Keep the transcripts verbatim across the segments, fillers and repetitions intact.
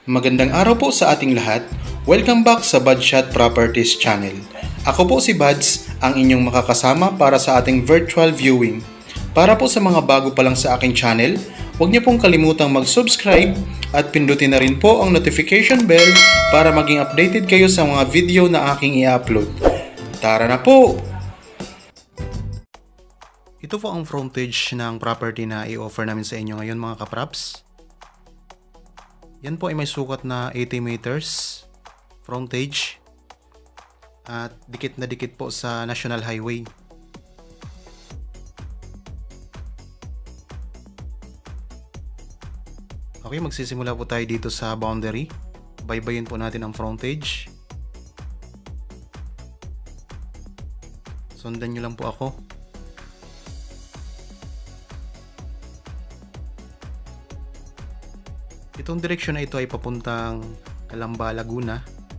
Magandang araw po sa ating lahat. Welcome back sa Budshot Properties Channel. Ako po si Buds, ang inyong makakasama para sa ating virtual viewing. Para po sa mga bago pa lang sa aking channel, huwag niyo pong kalimutang mag-subscribe at pindutin na rin po ang notification bell para maging updated kayo sa mga video na aking i-upload. Tara na po! Ito po ang frontage ng property na i-offer namin sa inyo ngayon mga kapraps. Yan po ay may sukat na eighty meters frontage at dikit na dikit po sa National Highway. Okay, magsisimula po tayo dito sa boundary. Baybayin po natin ang frontage. Sundan nyo lang po ako. Itong direksyon na ito ay papuntang Calamba, Laguna.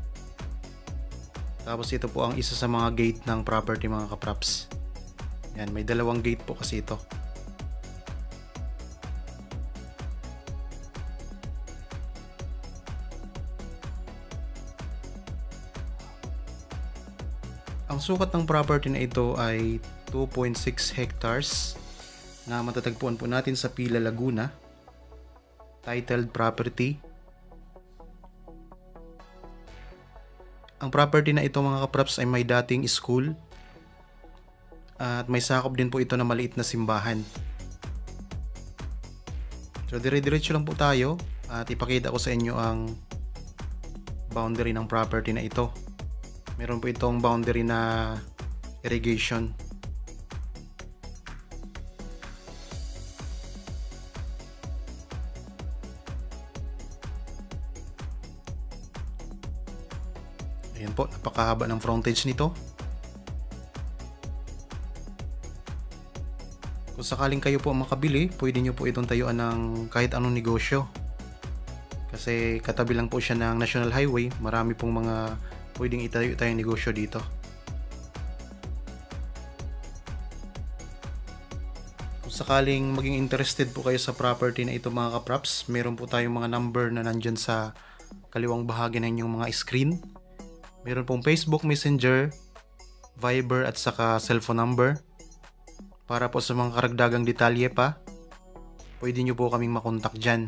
Tapos ito po ang isa sa mga gate ng property mga kapraps. Yan, may dalawang gate po kasi ito. Ang sukat ng property na ito ay two point six hectares na matatagpuan po natin sa Pila, Laguna. Titled property. Ang property na ito mga kapraps ay may dating school at may sakop din po ito na maliit na simbahan. So dire-diretso lang po tayo at ipakita ko sa inyo ang boundary ng property na ito. Meron po itong boundary na irrigation. Ayan po, napakahaba ng frontage nito. Kung sakaling kayo po makabili, pwede nyo po itong tayuan ng kahit anong negosyo. Kasi katabi lang po siya ng National Highway, marami pong mga pwedeng itayo tayong negosyo dito. Kung sakaling maging interested po kayo sa property na ito mga kapraps, meron po tayong mga number na nandyan sa kaliwang bahagi ng inyong mga screen. Meron pong Facebook Messenger, Viber at saka cellphone number. Para po sa mga karagdagang detalye pa, pwede nyo po kaming makontak dyan.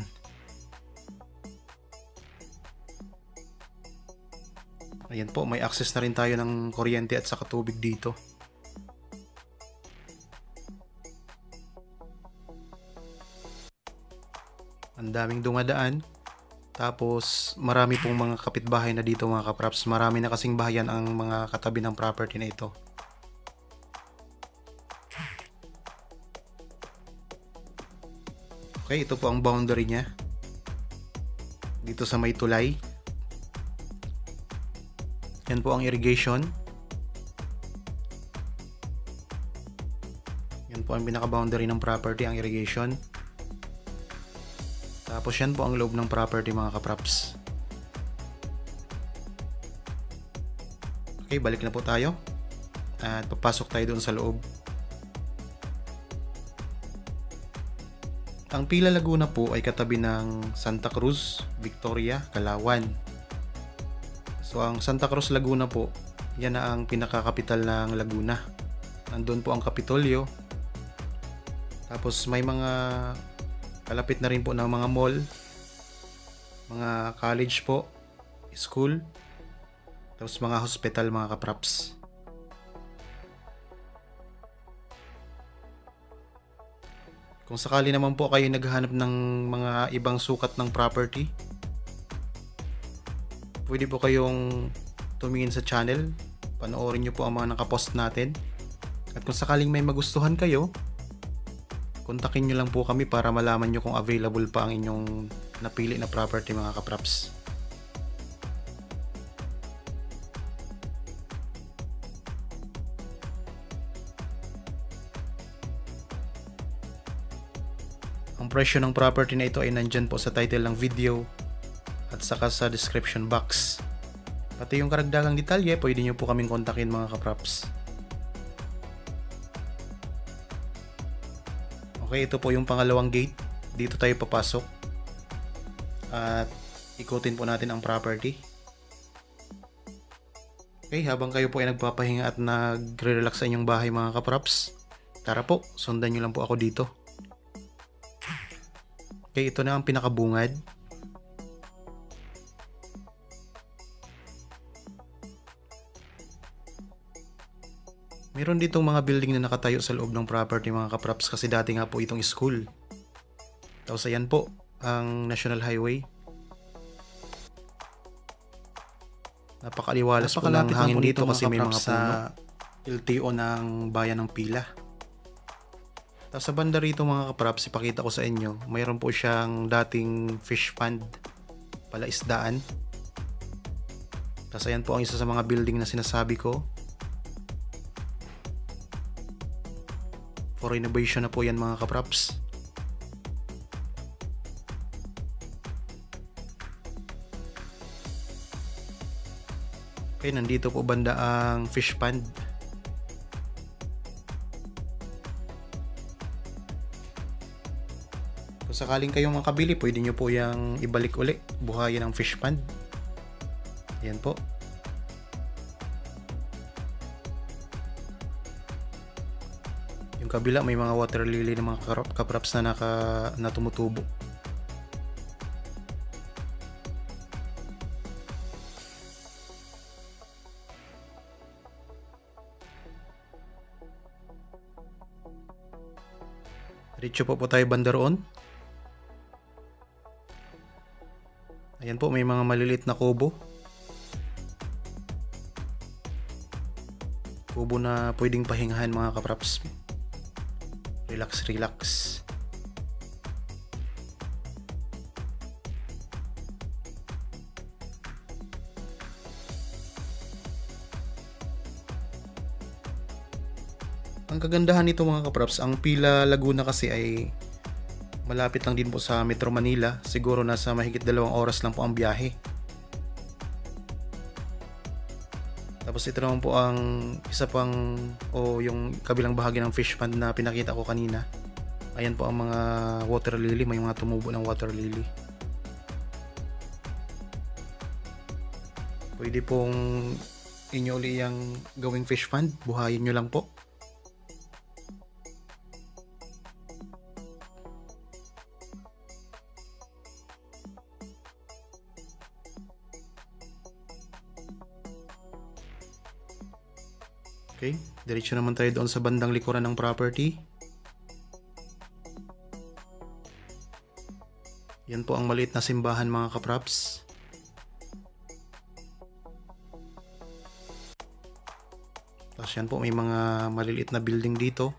Ayan po, may access na rin tayo ng kuryente at saka tubig dito. Ang daming dumadaan. Tapos marami pong mga kapitbahay na dito mga kapraps. Marami na kasing bahayan ang mga katabi ng property na ito. Okay, ito po ang boundary niya. Dito sa may tulay. Yan po ang irrigation. Yan po ang pinaka-boundary ng property, ang irrigation. Tapos yan po ang loob ng property mga kapraps. Okay, balik na po tayo. At papasok tayo doon sa loob. Ang Pila, Laguna po ay katabi ng Santa Cruz, Victoria, Calauan. So ang Santa Cruz, Laguna po, yan na ang pinakakapital ng Laguna. Nandun po ang Kapitolyo. Tapos may mga kalapit na rin po ng mga mall, mga college po, school, tapos mga hospital mga kapraps. Kung sakali naman po kayo naghahanap ng mga ibang sukat ng property, pwede po kayong tumingin sa channel, panoorin nyo po ang mga nakapost natin. At kung sakaling may magustuhan kayo, kontakin nyo lang po kami para malaman nyo kung available pa ang inyong napili na property mga kapraps. Ang presyo ng property na ito ay nandyan po sa title ng video at saka sa description box. Pati yung karagdagang detalye, pwede nyo po kaming kontakin mga kapraps. Okay, ito po yung pangalawang gate. Dito tayo papasok. At ikutin po natin ang property. Okay, habang kayo po ay nagpapahinga at nagre-relax sa inyong bahay mga kaprops, tara po, sundan nyo lang po ako dito. Okay, ito na ang pinakabungad. Meron ditong mga building na nakatayo sa loob ng property mga kaprops kasi dati nga po itong school. Tapos ayan po, ang National Highway. Napakaliwalas po ng hangin dito kasi may mga puno. L T O ng bayan ng Pila. Tapos sa banda rito mga kaprops, ipakita ko sa inyo, mayroon po siyang dating fish pond, palaisdaan. Tapos ayan po ang isa sa mga building na sinasabi ko. For renovation na po yan mga kaprops. Okay, nandito po banda ang fish pond. Kung sakaling kayong makabili, pwede nyo po yung ibalik uli, buhayin ang fish pond. Ayan po. Yung kabila may mga water lily ng mga kaprops na naka na tumutubo. Diretso po po tayo banda roon. Ayan po, may mga maliliit na kubo. Kubo na pwedeng pahingahan mga kaprops. Relax, relax. Ang kagandahan nito mga kaprops, ang Pila Laguna kasi ay malapit lang din po sa Metro Manila. Siguro nasa mahigit dalawang oras lang po ang biyahe. Tapos ito naman po ang isa pang o yung kabilang bahagi ng fish pond na pinakita ko kanina. Ayan po ang mga water lily, may mga tumubo ng water lily. Pwede pong inyo uli yung gawing fish pond, buhayin nyo lang po. Okay, diretso naman tayo doon sa bandang likuran ng property. Yan po ang maliit na simbahan mga kaprops. Tapos yan po, may mga maliliit na building dito.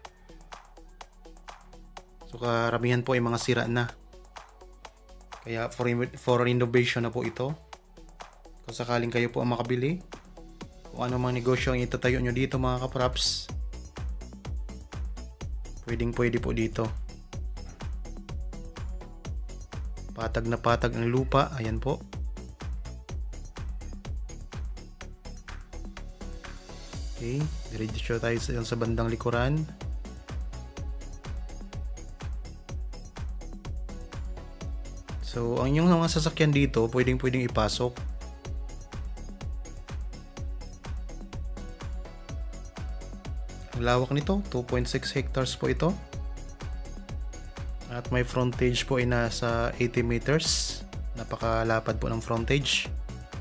So karamihan po ay mga sira na. Kaya for, for renovation na po ito. Kung sakaling kayo po ang makabili, kung ano mang negosyo ang itatayo nyo dito mga kaprops, pwedeng pwede po dito. Patag na patag ang lupa, ayan po. Okay, diretso tayo sa, sa bandang likuran. So ang inyong mga sasakyan dito, pwedeng pwedeng ipasok. Ang lawak nito, two point six hectares po ito. At may frontage po ay nasa eighty meters. Napakalapad po ng frontage.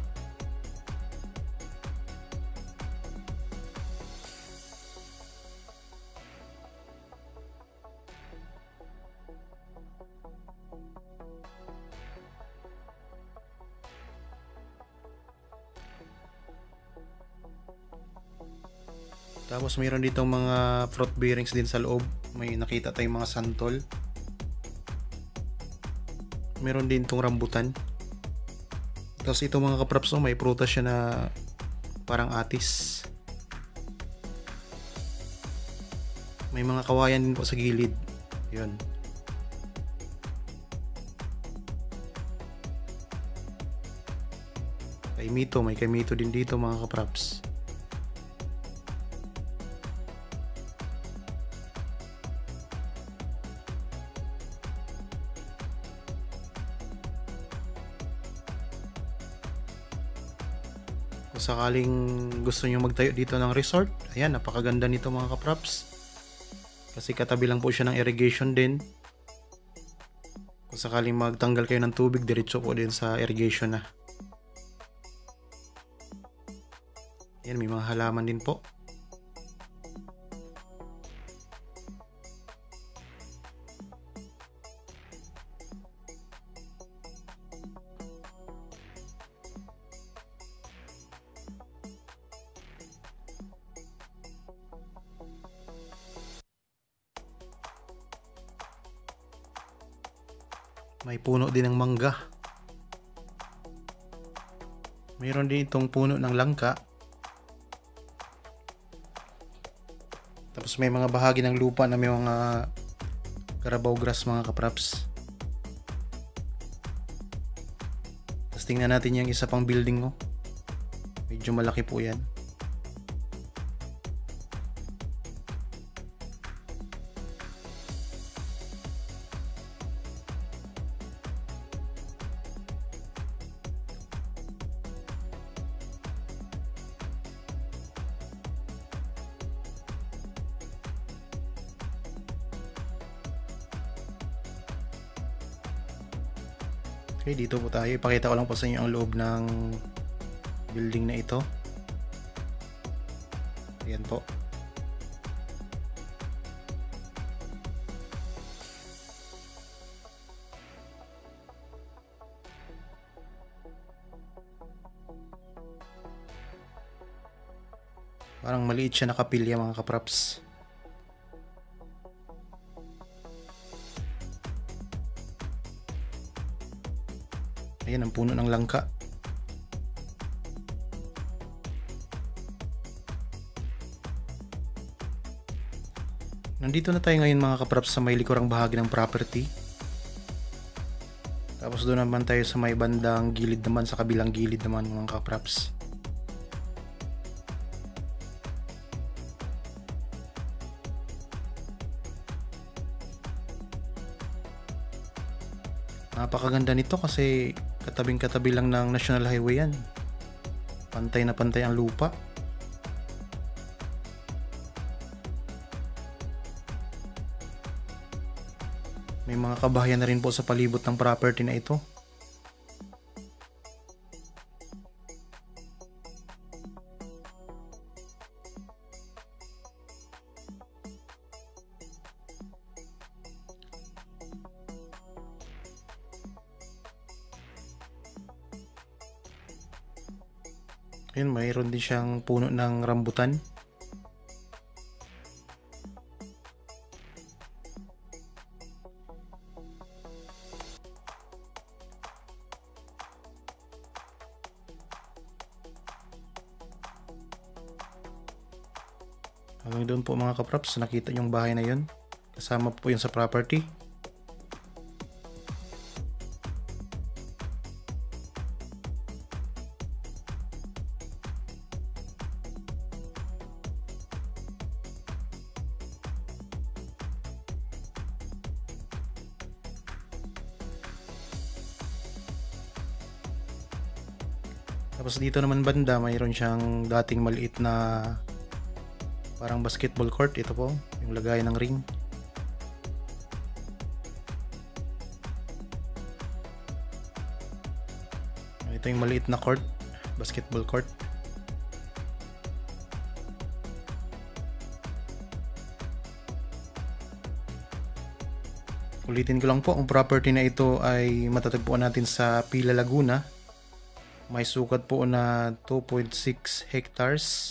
Tapos mayroon dito mga fruit bearings din sa loob. May nakita tayong mga santol. Meron din itong rambutan. Tapos ito mga kaprops, oh, may prutas siya na parang atis. May mga kawayan din po sa gilid. Yun. Kaimito, may kaimito din dito mga kaprops. Kung sakaling gusto nyo magtayo dito ng resort, ayan, napakaganda nito mga kapraps. Kasi katabi lang po siya ng irrigation din. Kung sakaling magtanggal kayo ng tubig, diretso po din sa irrigation na. Ayan, may mga halaman din po. May puno din ng mangga. Mayroon din itong puno ng langka. Tapos may mga bahagi ng lupa na may mga Carabao grass mga kapraps. Tapos tingnan natin yung isa pang building mo. Medyo malaki po yan. Okay, dito po tayo. Ipakita ko lang po sa inyo ang loob ng building na ito. Ayan po. Parang maliit siya na kapilya mga kapraps. Ayan ang puno ng langka. Nandito na tayo ngayon mga kapraps sa may likurang bahagi ng property. Tapos doon naman tayo sa may bandang gilid naman, sa kabilang gilid naman mga kapraps. Napakaganda nito kasi katabing katabi lang ng National Highway yan. Pantay na pantay ang lupa. May mga kabahayan na rin po sa palibot ng property na ito. Ayun, mayroon din siyang puno ng rambutan. Hanggang doon po mga kapraps, nakita yung bahay na yun. Kasama po yun sa property. Tapos dito naman banda, mayroon siyang dating maliit na parang basketball court. Ito po, yung lagay ng ring. Ito yung maliit na court, basketball court. Ulitin ko lang po, ang property na ito ay matatagpuan natin sa Pila, Laguna. May sukat po na two point six hectares.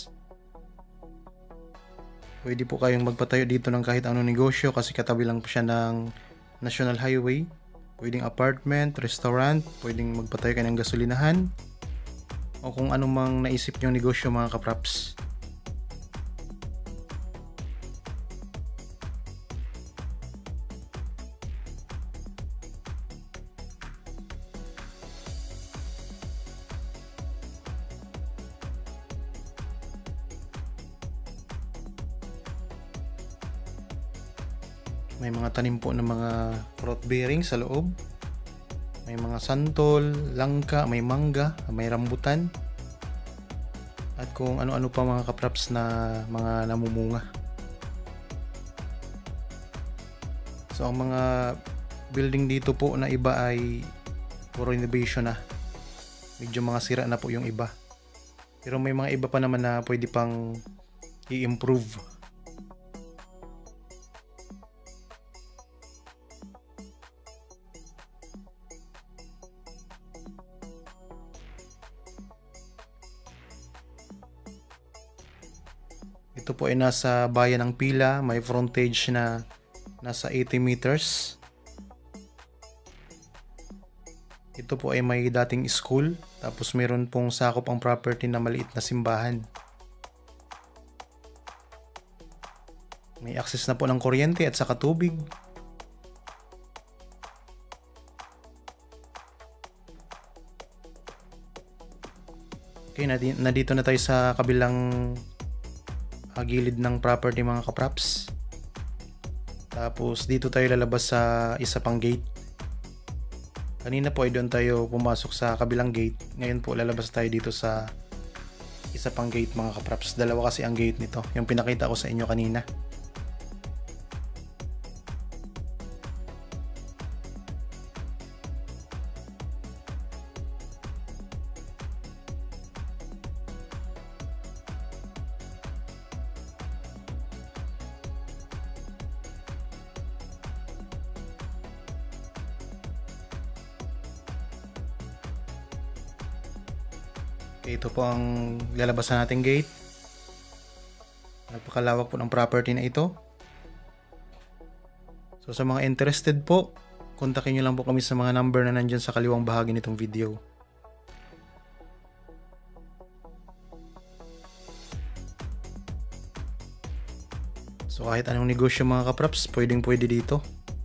Pwede po kayong magpatayo dito ng kahit anong negosyo kasi katabi lang po siya ng National Highway. Pwedeng apartment, restaurant, pwedeng magpatayo kayo ng gasolinahan o kung anumang naisip nyo negosyo mga kapraps. May mga tanim po ng mga fruit bearing sa loob. May mga santol, langka, may mangga, may rambutan. at kung ano-ano pa mga kapraps na mga namumunga. So ang mga building dito po na iba ay puro renovation na. Medyo mga sira na po yung iba. Pero may mga iba pa naman na pwede pang i-improve. Ito po ay nasa bayan ng Pila, may frontage na nasa eighty meters. Ito po ay may dating school, tapos meron pong sakop ang property na maliit na simbahan. May access na po ng kuryente at saka tubig. Okay, nandito na tayo sa kabilang uh, gilid ng property mga kapraps. Tapos dito tayo lalabas sa isa pang gate. Kanina po ay doon tayo pumasok sa kabilang gate. Ngayon po lalabas tayo dito sa isa pang gate mga kapraps. Dalawa kasi ang gate nito, yung pinakita ko sa inyo kanina. Okay, ito po ang lalabasan nating gate. Napakalawak po ng property na ito. So sa mga interested po, kontakin nyo lang po kami sa mga number na nandyan sa kaliwang bahagi nitong video. So kahit anong negosyo mga kapraps, pwedeng pwede dito.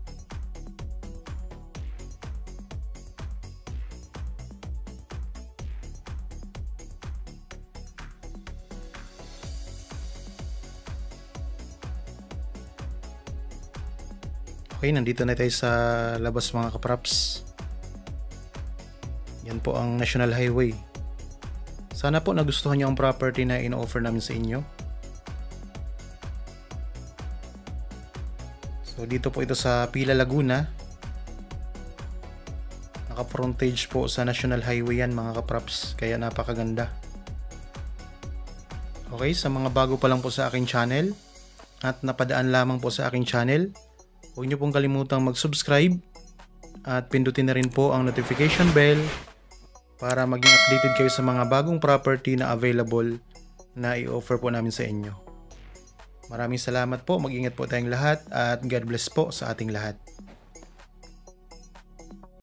Okay, nandito na tayo sa labas mga kapraps. Yan po ang National Highway. Sana po nagustuhan nyo ang property na ino-offer namin sa inyo. So dito po ito sa Pila, Laguna. Naka-frontage po sa National Highway yan mga kapraps, kaya napakaganda. Okay, sa mga bago pa lang po sa aking channel at napadaan lamang po sa aking channel, huwag niyo pong kalimutang mag-subscribe at pindutin na rin po ang notification bell para maging updated kayo sa mga bagong property na available na i-offer po namin sa inyo. Maraming salamat po, mag-ingat po tayong lahat at God bless po sa ating lahat.